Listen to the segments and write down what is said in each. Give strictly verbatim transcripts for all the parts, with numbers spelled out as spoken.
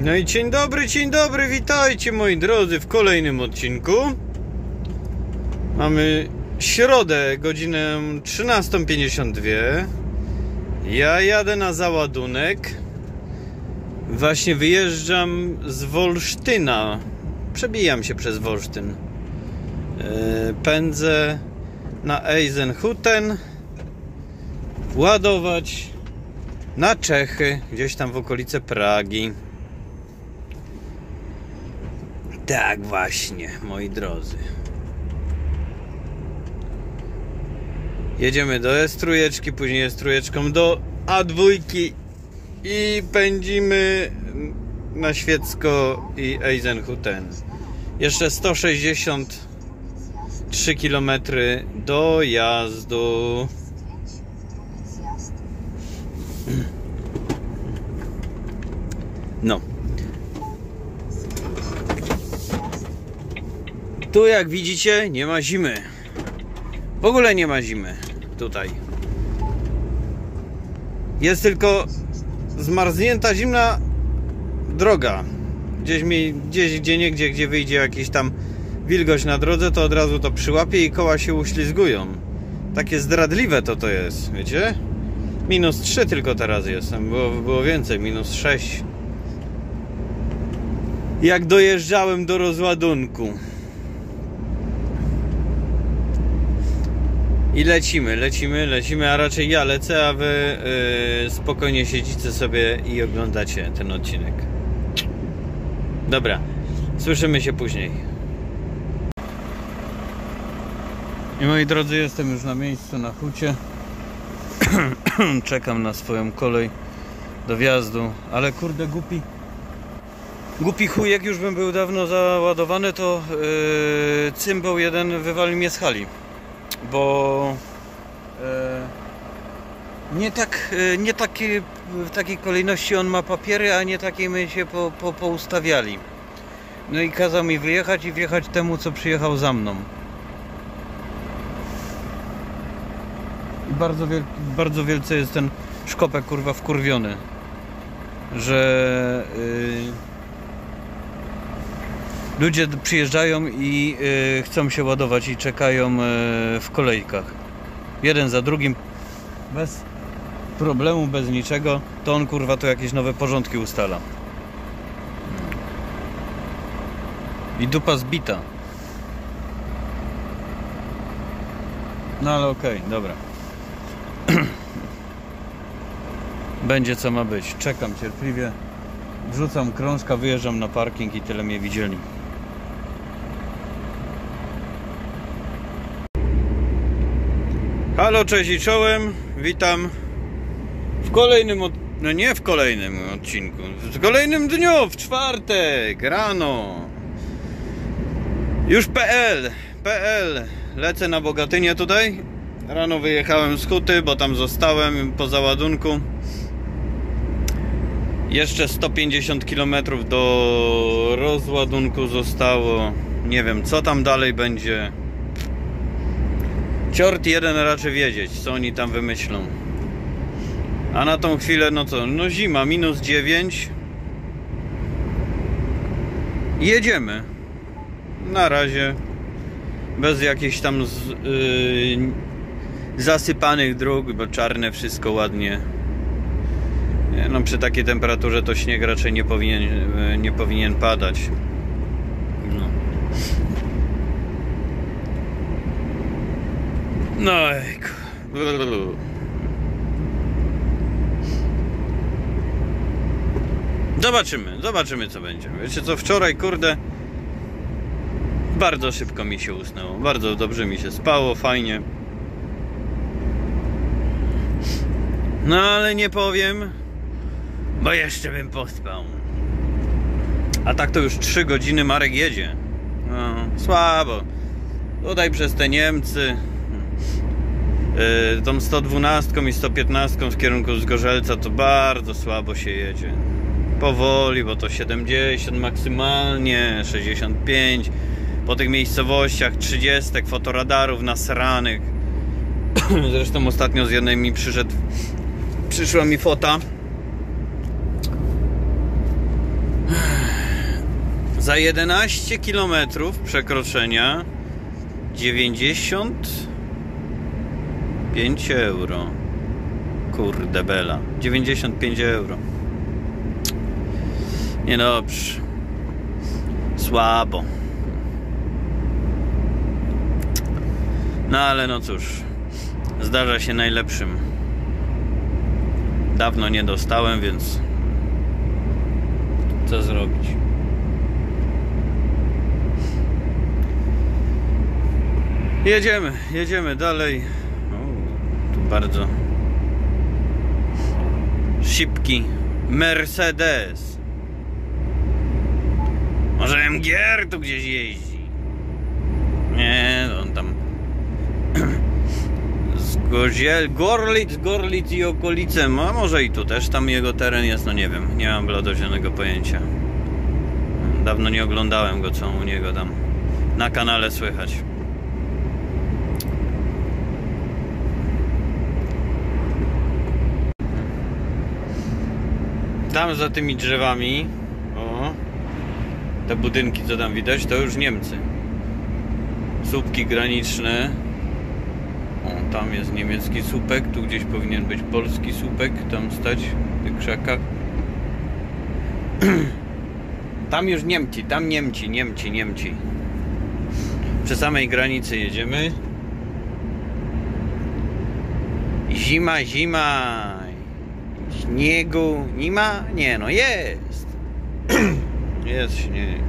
No i dzień dobry, dzień dobry, witajcie moi drodzy w kolejnym odcinku. Mamy środę, godzinę trzynastą pięćdziesiąt dwa. Ja jadę na załadunek. Właśnie wyjeżdżam z Wolsztyna. Przebijam się przez Wolsztyn. Pędzę na Eisenhütten ładować na Czechy, gdzieś tam w okolice Pragi. Tak właśnie, moi drodzy. Jedziemy do E trójeczki, później E trójeczką do A dwa i pędzimy na Świecko i Eisenhütten. Jeszcze sto sześćdziesiąt trzy kilometry do jazdu. No. Tu jak widzicie nie ma zimy. W ogóle nie ma zimy tutaj. Jest tylko zmarznięta zimna droga. Gdzieś mi, gdzieś gdzie niegdzie, gdzie wyjdzie jakiś tam wilgoć na drodze, to od razu to przyłapie i koła się uślizgują. Takie zdradliwe to to jest, wiecie? Minus trzy tylko teraz jestem, było, było więcej, minus sześć. Jak dojeżdżałem do rozładunku. I lecimy, lecimy, lecimy, a raczej ja lecę, a wy yy, spokojnie siedzicie sobie i oglądacie ten odcinek. Dobra, słyszymy się później. I moi drodzy, jestem już na miejscu, na hucie. Czekam na swoją kolej do wjazdu, ale kurde głupi Głupi chujek, już bym był dawno załadowany, to yy, cymbał jeden wywalił mnie z hali. Bo yy, nie tak, yy, nie taki, w takiej kolejności on ma papiery, a nie takiej my się po, po, poustawiali. No i kazał mi wyjechać i wjechać temu, co przyjechał za mną. I bardzo, wiel, bardzo wielce jest ten szkopek kurwa wkurwiony, że yy, ludzie przyjeżdżają i y, chcą się ładować i czekają y, w kolejkach. Jeden za drugim, bez problemu, bez niczego. To on kurwa tu jakieś nowe porządki ustala. I dupa zbita. No ale okej, okay, dobra. Będzie co ma być. Czekam cierpliwie. Wrzucam krążka, wyjeżdżam na parking i tyle mnie widzieli. Halo, cześć i czołem. Witam w kolejnym od... no nie w kolejnym odcinku, w kolejnym dniu, w czwartek rano. Już P L P L lecę na Bogatynię tutaj. Rano wyjechałem z huty, bo tam zostałem po załadunku. Jeszcze sto pięćdziesiąt kilometrów do rozładunku zostało. Nie wiem, co tam dalej będzie. Ciort jeden raczy wiedzieć, co oni tam wymyślą. A na tą chwilę, no co, no zima, minus dziewięć. Jedziemy. Na razie. Bez jakichś tam z, yy, zasypanych dróg, bo czarne wszystko ładnie. No przy takiej temperaturze to śnieg raczej nie powinien, nie powinien padać. No. No ejku. Zobaczymy, zobaczymy co będzie. Wiecie co, wczoraj kurde bardzo szybko mi się usnęło. Bardzo dobrze mi się spało, fajnie. No ale nie powiem, bo jeszcze bym pospał. A tak to już trzy godziny Marek jedzie. No, słabo. Tutaj przez te Niemcy yy, tą sto dwunastką i sto piętnastką w kierunku Zgorzelca to bardzo słabo się jedzie. Powoli, bo to siedemdziesiąt maksymalnie, sześćdziesiąt pięć. Po tych miejscowościach trzydzieści fotoradarów nasranych. Zresztą ostatnio z jednej mi przyszedł Przyszła mi fota Za jedenaście kilometrów przekroczenia dziewięćdziesiąt pięć euro. Kurde bela. dziewięćdziesiąt pięć euro. Niedobrze. Słabo. No ale no cóż. Zdarza się najlepszym. Dawno nie dostałem, więc co zrobić? Jedziemy, jedziemy dalej. O, tu bardzo szybki Mercedes. Może M G R tu gdzieś jeździ? Nie, on tam z Goziel, Gorlic, Gorlic i okolice, a może i tu też tam jego teren jest, no nie wiem, nie mam bladozielonego pojęcia. Dawno nie oglądałem go, co u niego tam na kanale słychać. Tam za tymi drzewami, o, te budynki, co tam widać, to już Niemcy. Słupki graniczne. O, tam jest niemiecki słupek, tu gdzieś powinien być polski słupek, tam stać w tych krzakach. Tam już Niemcy, tam Niemcy, Niemcy, Niemcy. Przy samej granicy jedziemy. Zima, zima. Śniegu nie ma? Nie, no jest. Jest śnieg.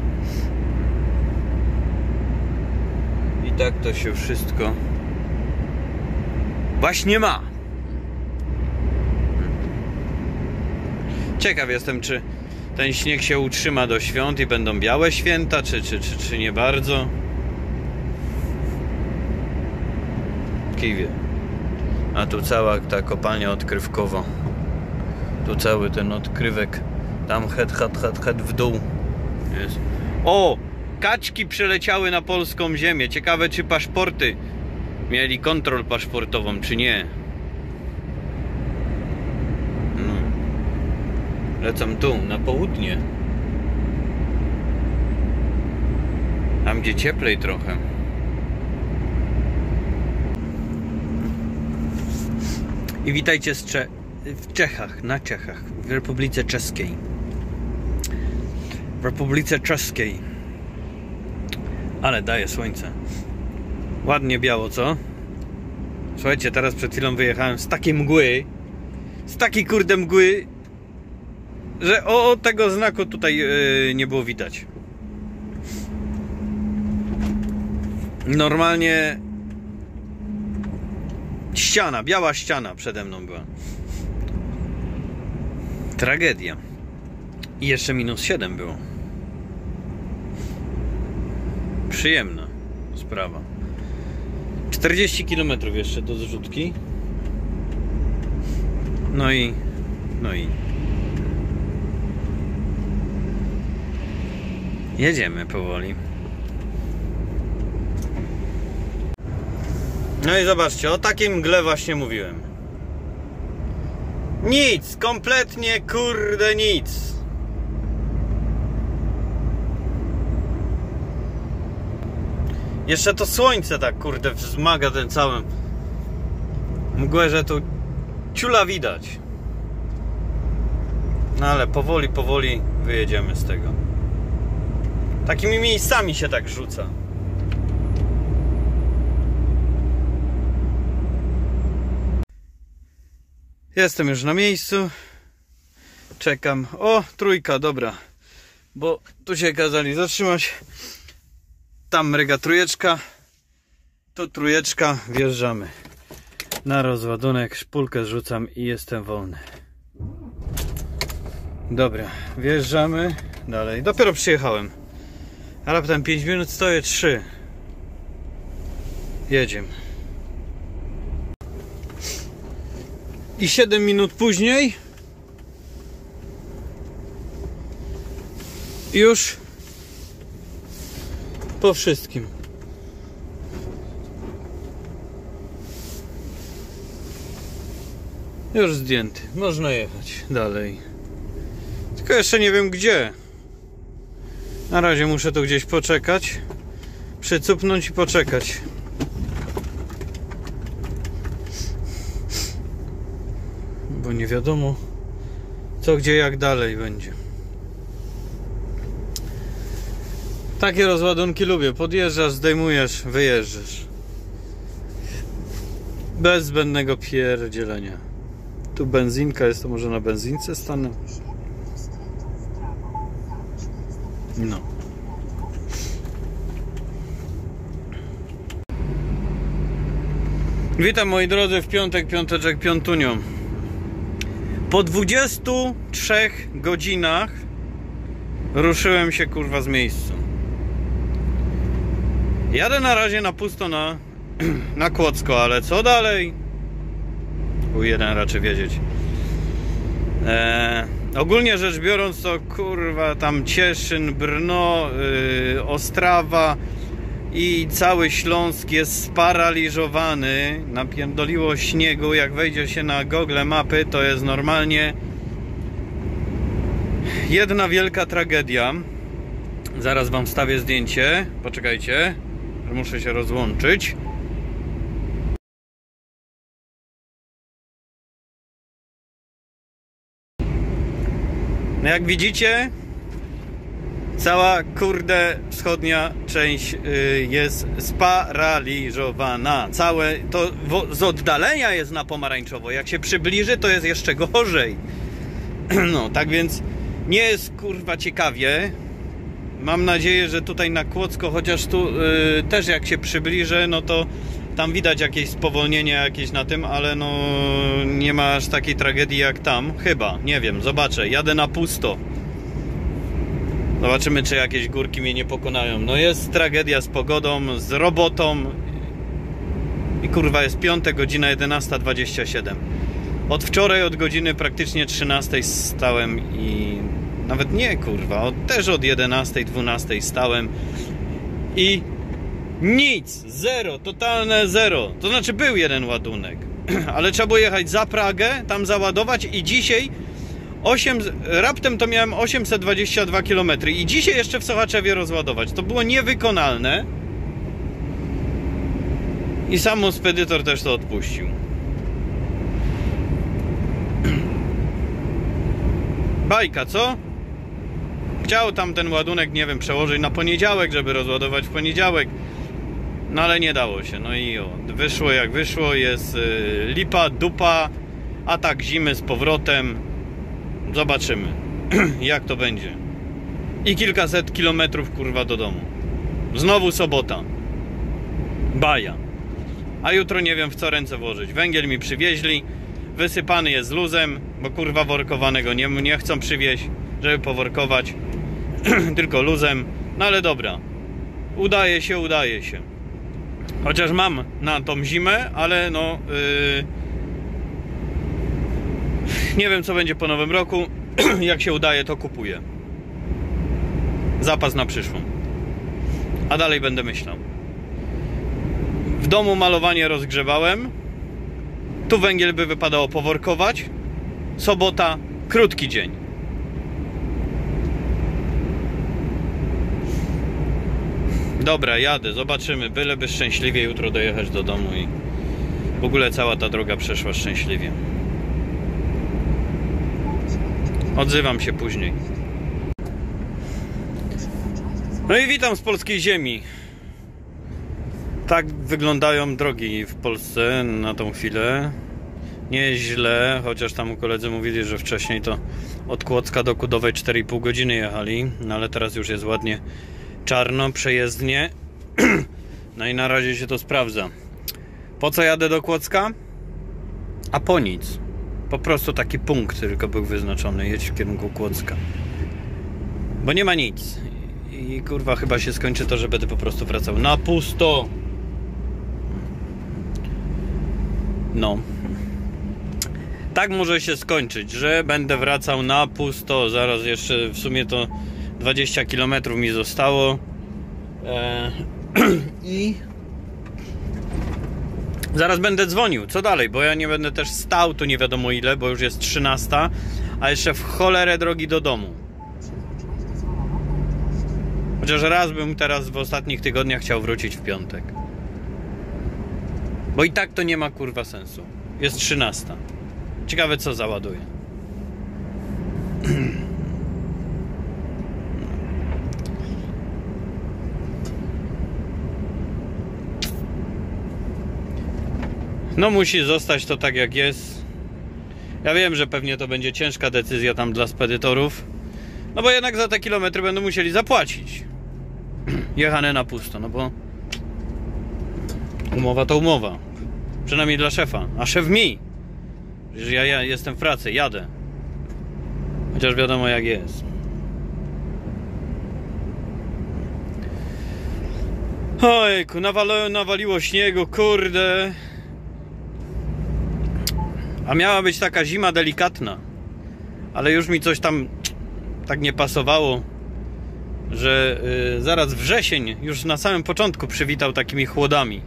I tak to się wszystko właśnie ma. Ciekaw jestem, czy ten śnieg się utrzyma do świąt i będą białe święta, czy, czy, czy, czy nie bardzo. Kiwie. A tu cała ta kopalnia odkrywkowa. Tu cały ten odkrywek. Tam het, het, het, het w dół. Jest. O! Kaczki przeleciały na polską ziemię. Ciekawe, czy paszporty mieli kontrolę paszportową, czy nie. No. Lecą tu, na południe. Tam, gdzie cieplej trochę. I witajcie z Cze w Czechach, na Czechach, w Republice Czeskiej. W Republice Czeskiej. Ale daje słońce. Ładnie biało, co? Słuchajcie, teraz przed chwilą wyjechałem z takiej mgły, z takiej kurde mgły, że o, o tego znaku tutaj yy, nie było widać. Normalnie ściana, biała ściana przede mną była. Tragedia. I jeszcze minus siedem było. Przyjemna sprawa. czterdzieści kilometrów jeszcze do zrzutki. No i... No i... Jedziemy powoli. No i zobaczcie, o takiej mgle właśnie mówiłem. Nic, kompletnie kurde nic. Jeszcze to słońce tak kurde wzmaga ten cały mgłę, że tu ciula widać. No ale powoli, powoli wyjedziemy z tego. Takimi miejscami się tak rzuca. Jestem już na miejscu. Czekam. O, trójka, dobra. Bo tu się kazali zatrzymać. Tam mryga trójeczka. Tu trójeczka. Wjeżdżamy na rozładunek. Szpulkę zrzucam i jestem wolny. Dobra, wjeżdżamy dalej. Dopiero przyjechałem. A raptem pięć minut stoję, trzy. Jedziemy. I siedem minut później już po wszystkim. Już zdjęty. Można jechać dalej. Tylko jeszcze nie wiem gdzie. Na razie muszę tu gdzieś poczekać, przycupnąć i poczekać. Bo nie wiadomo co, gdzie, jak dalej będzie. Takie rozładunki lubię. Podjeżdżasz, zdejmujesz, wyjeżdżasz. Bez zbędnego pierdzielenia. Tu benzinka jest, to może na benzince stanę? No. Witam moi drodzy w piątek, piąteczek, piątunio. Po dwudziestu trzech godzinach ruszyłem się kurwa z miejsca. Jadę na razie na pusto na, na Kłodzko, ale co dalej? U jeden raczej wiedzieć. Eee, ogólnie rzecz biorąc to kurwa tam Cieszyn, Brno, yy, Ostrawa i cały Śląsk jest sparaliżowany. Napierdoliło śniegu. Jak wejdzie się na Google Mapy, to jest normalnie jedna wielka tragedia. Zaraz wam wstawię zdjęcie. Poczekajcie, muszę się rozłączyć. No jak widzicie, cała kurde wschodnia część jest sparaliżowana. Całe to z oddalenia jest na pomarańczowo. Jak się przybliży, to jest jeszcze gorzej. No, tak więc nie jest kurwa ciekawie. Mam nadzieję, że tutaj na Kłodzko, chociaż tu yy, też jak się przybliżę, no to tam widać jakieś spowolnienie jakieś na tym, ale no nie ma aż takiej tragedii jak tam. Chyba, nie wiem, zobaczę. Jadę na pusto. Zobaczymy, czy jakieś górki mnie nie pokonają. No jest tragedia z pogodą, z robotą. I kurwa jest piątek, godzina jedenasta dwadzieścia siedem. Od wczoraj, od godziny praktycznie trzynastej stałem i... Nawet nie kurwa, od, też od jedenastej, dwunastej stałem. I... Nic, zero, totalne zero. To znaczy był jeden ładunek. Ale trzeba było jechać za Pragę, tam załadować i dzisiaj... osiem, raptem to miałem osiemset dwadzieścia dwa kilometry i dzisiaj jeszcze w Sochaczewie rozładować. To było niewykonalne. I sam spedytor też to odpuścił. Bajka, co? Chciał tam ten ładunek, nie wiem, przełożyć na poniedziałek, żeby rozładować w poniedziałek. No ale nie dało się. No i o, wyszło jak wyszło. Jest y, lipa, dupa, atak zimy z powrotem. Zobaczymy, jak to będzie. I kilkaset kilometrów kurwa do domu. Znowu sobota. Baja. A jutro nie wiem w co ręce włożyć. Węgiel mi przywieźli. Wysypany jest luzem, bo kurwa workowanego nie, nie chcą przywieźć, żeby poworkować. Tylko luzem. No ale dobra. Udaje się, udaje się. Chociaż mam na tą zimę, ale no... Yy... Nie wiem co będzie po nowym roku. Jak się udaje, to kupuję. Zapas na przyszłą. A dalej będę myślał. W domu malowanie rozgrzewałem. Tu węgiel by wypadało poworkować. Sobota, krótki dzień. Dobra, jadę, zobaczymy. Byleby szczęśliwie jutro dojechać do domu i w ogóle cała ta droga przeszła szczęśliwie. Odzywam się później. No i witam z polskiej ziemi. Tak wyglądają drogi w Polsce na tą chwilę. Nieźle, chociaż tam koledzy mówili, że wcześniej to od Kłodzka do Kudowej cztery i pół godziny jechali. No ale teraz już jest ładnie czarno, przejezdnie. No i na razie się to sprawdza. Po co jadę do Kłodzka? A po nic. Po prostu taki punkt tylko był wyznaczony. Jedź w kierunku Kłodzka. Bo nie ma nic. I kurwa chyba się skończy to, że będę po prostu wracał na pusto. No. Tak może się skończyć, że będę wracał na pusto. Zaraz jeszcze w sumie to dwadzieścia kilometrów mi zostało. Eee, I zaraz będę dzwonił. Co dalej? Bo ja nie będę też stał tu nie wiadomo ile, bo już jest trzynasta, a jeszcze w cholerę drogi do domu. Chociaż raz bym teraz w ostatnich tygodniach chciał wrócić w piątek. Bo i tak to nie ma kurwa sensu. Jest trzynasta. Ciekawe co załaduje. No musi zostać to tak jak jest. Ja wiem, że pewnie to będzie ciężka decyzja tam dla spedytorów. No bo jednak za te kilometry będą musieli zapłacić. Jechane na pusto, no bo umowa to umowa. Przynajmniej dla szefa. A szef mi. Przecież ja, ja jestem w pracy, jadę. Chociaż wiadomo jak jest. Ojku, nawalo, nawaliło śniegu, kurde. A miała być taka zima delikatna. Ale już mi coś tam tak nie pasowało, że yy, zaraz wrzesień już na samym początku przywitał takimi chłodami.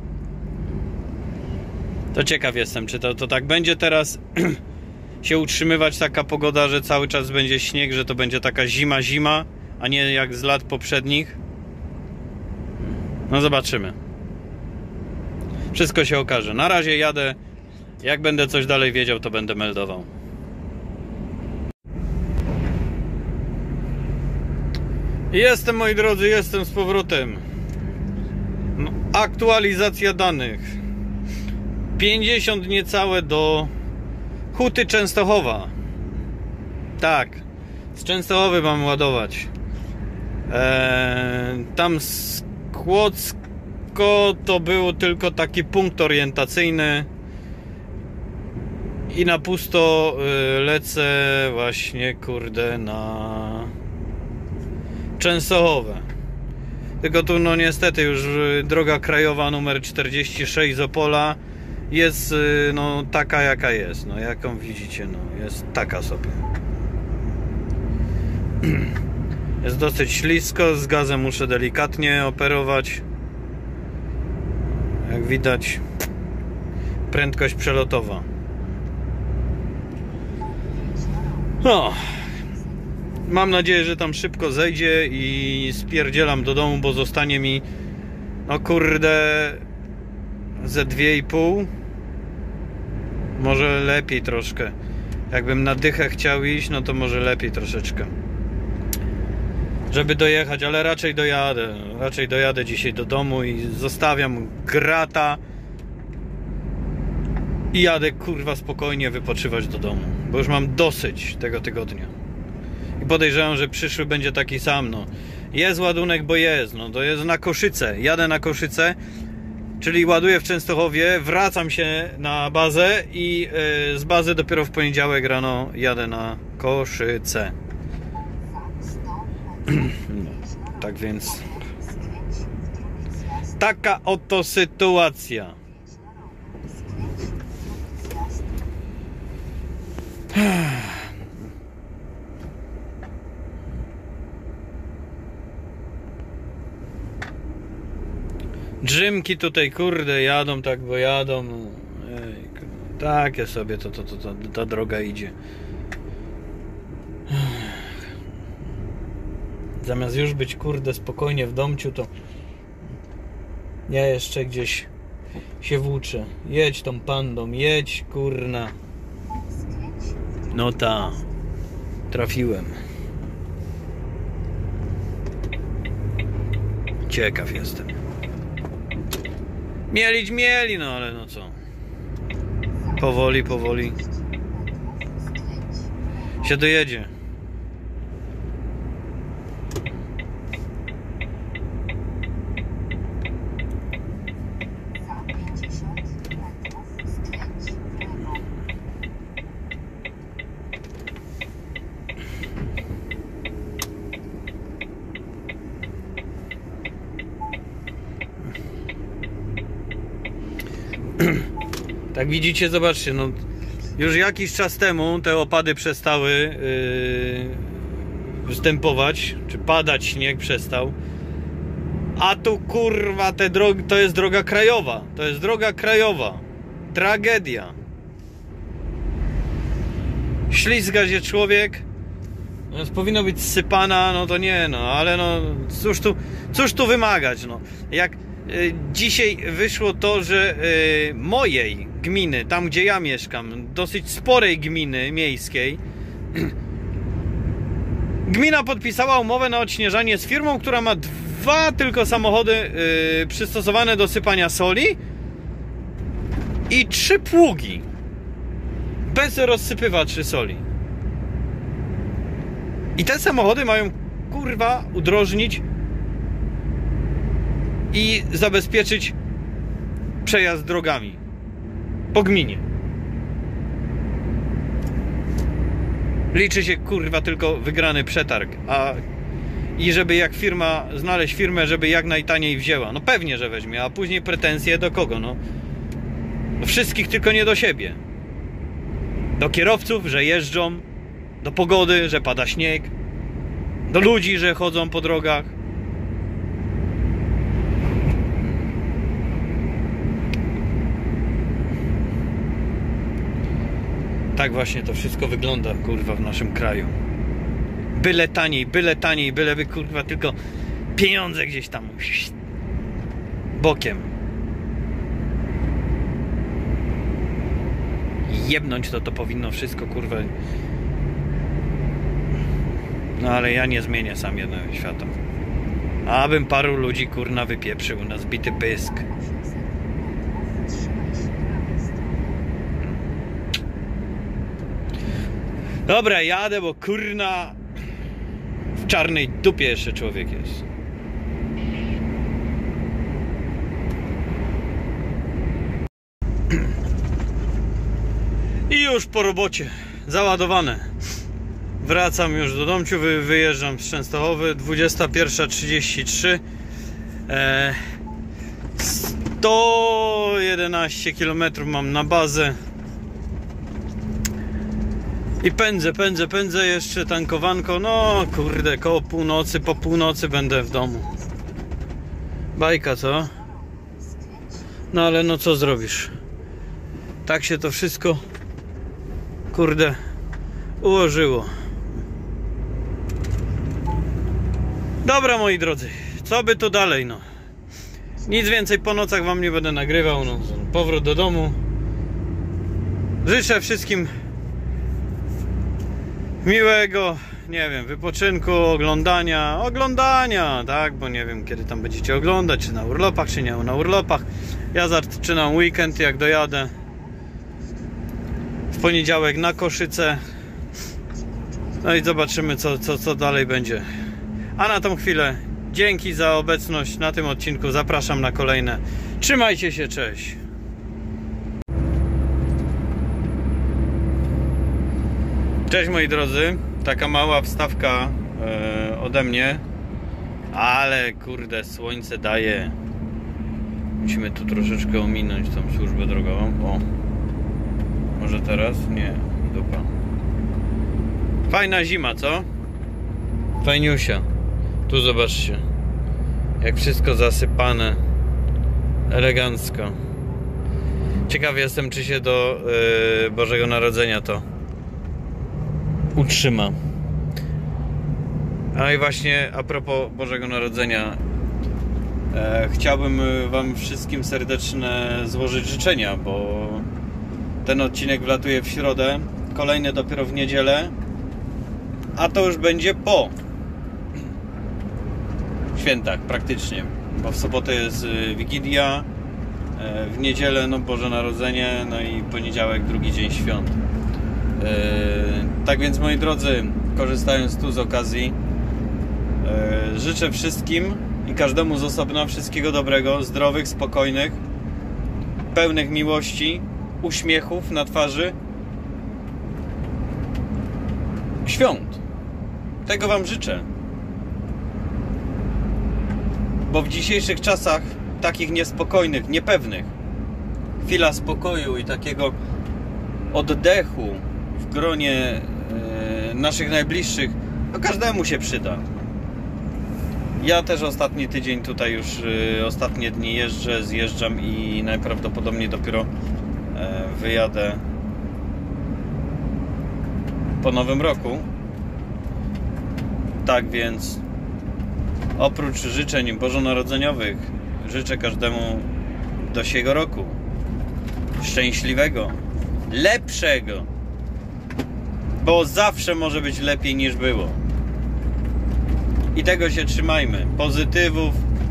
To ciekaw jestem, czy to, to tak będzie teraz się utrzymywać taka pogoda, że cały czas będzie śnieg, że to będzie taka zima, zima, a nie jak z lat poprzednich. No zobaczymy. Wszystko się okaże. Na razie jadę. Jak będę coś dalej wiedział, to będę meldował. Jestem, moi drodzy, jestem z powrotem. No, aktualizacja danych. pięćdziesiąt niecałe do Huty Częstochowa. Tak, z Częstochowy mam ładować. eee, Tam z Kłodzko to był tylko taki punkt orientacyjny. I na pusto y, lecę właśnie, kurde, na Częstochowę. Tylko tu no niestety już y, droga krajowa numer czterdzieści sześć z Opola jest y, no taka jaka jest. No jaką widzicie, no jest taka sobie. Jest dosyć ślisko, z gazem muszę delikatnie operować. Jak widać, prędkość przelotowa. No, mam nadzieję, że tam szybko zejdzie i spierdzielam do domu, bo zostanie mi, no kurde, ze dwie i pół. Może lepiej troszkę. Jakbym na dychę chciał iść, no to może lepiej troszeczkę, żeby dojechać, ale raczej dojadę. Raczej dojadę dzisiaj do domu i zostawiam grata i jadę kurwa spokojnie wypoczywać do domu, bo już mam dosyć tego tygodnia. I podejrzewam, że przyszły będzie taki sam. No. Jest ładunek, bo jest. No, to jest na Koszyce. Jadę na Koszyce, czyli ładuję w Częstochowie, wracam się na bazę i yy, z bazy dopiero w poniedziałek rano jadę na Koszyce. No, tak więc taka oto sytuacja. Drzymki tutaj kurde jadą tak, bo jadą. Ej, takie sobie to, to, to, to, ta droga idzie. Zamiast już być kurde spokojnie w domciu, to ja jeszcze gdzieś się włóczę. Jedź tą pandą, jedź kurna. No ta, trafiłem. Ciekaw jestem. Mielić mieli, no ale no co. Powoli, powoli się dojedzie. Tak widzicie, zobaczcie, no już jakiś czas temu te opady przestały yy, występować, czy padać śnieg przestał. A tu kurwa te drogi, to jest droga krajowa. To jest droga krajowa. Tragedia. Ślizga się człowiek. Więc powinno być sypana, no to nie, no ale no cóż tu, cóż tu wymagać, no. Jak y, dzisiaj wyszło to, że y, mojej gminy, tam gdzie ja mieszkam, dosyć sporej gminy miejskiej, gmina podpisała umowę na odśnieżanie z firmą, która ma dwa tylko samochody yy, przystosowane do sypania soli i trzy pługi bez rozsypywaczy soli. I te samochody mają, kurwa, udrożnić i zabezpieczyć przejazd drogami po gminie. Liczy się, kurwa, tylko wygrany przetarg, a i żeby jak firma, znaleźć firmę, żeby jak najtaniej wzięła. No pewnie, że weźmie, a później pretensje do kogo, no? Do wszystkich, tylko nie do siebie. Do kierowców, że jeżdżą, do pogody, że pada śnieg, do ludzi, że chodzą po drogach. Tak właśnie to wszystko wygląda, kurwa, w naszym kraju. Byle taniej, byle taniej, byleby, kurwa, tylko pieniądze gdzieś tam bokiem. Jebnąć to to powinno wszystko, kurwa. No ale ja nie zmienię sam jednego świata. Abym paru ludzi, kurna, wypieprzył na zbity pysk. Dobra, jadę, bo kurna w czarnej dupie jeszcze człowiek jest. I już po robocie, załadowane. Wracam już do domciu, wy, wyjeżdżam z Częstochowy, dwudziesta pierwsza trzydzieści trzy. e, sto jedenaście kilometrów mam na bazę. I pędzę, pędzę, pędzę, jeszcze tankowanko, no kurde, koło północy, po północy będę w domu. Bajka, co? No ale no co zrobisz? Tak się to wszystko, kurde, ułożyło. Dobra, moi drodzy, co by tu dalej, no. Nic więcej po nocach wam nie będę nagrywał, no. Powrót do domu. Życzę wszystkim miłego, nie wiem, wypoczynku, oglądania, oglądania, tak, bo nie wiem, kiedy tam będziecie oglądać, czy na urlopach, czy nie na urlopach. Ja zaczynam weekend, jak dojadę w poniedziałek na Koszyce. No i zobaczymy, co, co, co dalej będzie. A na tą chwilę dzięki za obecność na tym odcinku, zapraszam na kolejne. Trzymajcie się, cześć. Cześć, moi drodzy, taka mała wstawka e, ode mnie, ale kurde, słońce daje. Musimy tu troszeczkę ominąć tą służbę drogową. O, może teraz? Nie, dupa. Fajna zima, co? Fajniusia. Tu zobaczcie, jak wszystko zasypane, elegancko. Ciekawy jestem, czy się do yy, Bożego Narodzenia to utrzyma. A i właśnie a propos Bożego Narodzenia, e, chciałbym wam wszystkim serdeczne złożyć życzenia, bo ten odcinek wlatuje w środę, kolejny dopiero w niedzielę, a to już będzie po świętach praktycznie, bo w sobotę jest Wigilia, e, w niedzielę no Boże Narodzenie, no i poniedziałek drugi dzień świąt. Tak więc, moi drodzy, korzystając tu z okazji, życzę wszystkim i każdemu z osobna wszystkiego dobrego, zdrowych, spokojnych, pełnych miłości, uśmiechów na twarzy, świąt. Tego wam życzę. Bo w dzisiejszych czasach, takich niespokojnych, niepewnych, chwila spokoju i takiego oddechu w gronie e, naszych najbliższych, no każdemu się przyda. Ja też ostatni tydzień tutaj już, e, ostatnie dni jeżdżę, zjeżdżam i najprawdopodobniej dopiero e, wyjadę po nowym roku. Tak więc oprócz życzeń bożonarodzeniowych życzę każdemu do siego roku szczęśliwego, lepszego, bo zawsze może być lepiej niż było. I tego się trzymajmy. Pozytywów.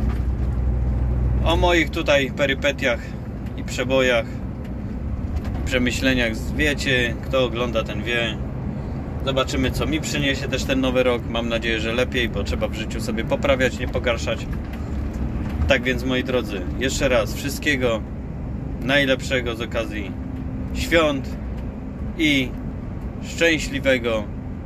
O moich tutaj perypetiach i przebojach, przemyśleniach wiecie, kto ogląda, ten wie. Zobaczymy, co mi przyniesie też ten nowy rok. Mam nadzieję, że lepiej, bo trzeba w życiu sobie poprawiać, nie pogarszać. Tak więc, moi drodzy, jeszcze raz wszystkiego najlepszego z okazji świąt i szczęśliwego,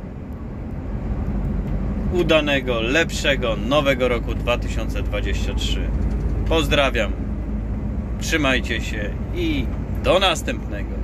udanego, lepszego nowego roku dwa tysiące dwudziestego trzeciego. Pozdrawiam, trzymajcie się i do następnego.